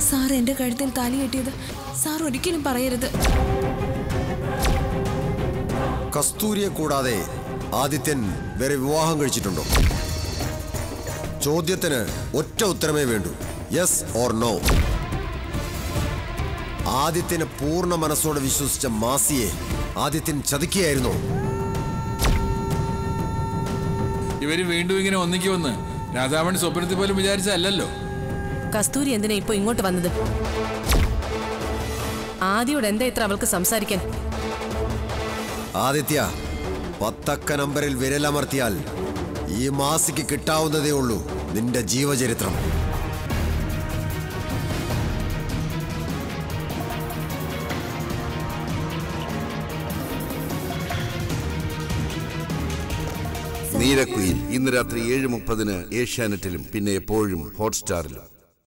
Sir എന്റെ കഴുത്തിൽ താലി കെട്ടിയത് സാർ ഒരിക്കലും പറയരുത്. കസ്തൂരിയെ കൂടാതെ ആദിത്യൻ വേറെ വിവാഹം കഴിച്ചിട്ടുണ്ടോ? ചോദ്യത്തിന് ഒറ്റ ഉത്തരമേ വേണ്ടൂ, യെസ് ഓർ നോ. ആദിത്യനെ പൂർണ്ണ മനസ്സോടെ വിശ്വസിച്ച മാസിയെ ആദിത്യൻ ചതിക്കുകയായിരുന്നോ? ഇവര് വീണ്ടും ഇങ്ങനെ ഒന്നിക്കുമെന്ന് രാധാമണി സ്വപ്നത്തിൽ പോലും വിചാരിച്ചല്ലോ. കസ്തൂരി എന്തിനാ ഇപ്പൊ ഇങ്ങോട്ട് വന്നത്? ആദിയോട് എന്താ ഇത്ര അവൾക്ക് സംസാരിക്കാൻ? ആദിത്യ, 10 നമ്പറിൽ വിരലമർത്തിയാൽ ഈ മാസിക്ക് കിട്ടാവുന്നതേ ഉള്ളൂ നിന്റെ ജീവചരിത്രം. നീലക്കുയിൽ ഇന്ന് രാത്രി 7:30 ഏഷ്യാനെറ്റിലും പിന്നെ എപ്പോഴും ഹോട്ട്സ്റ്റാറിലും.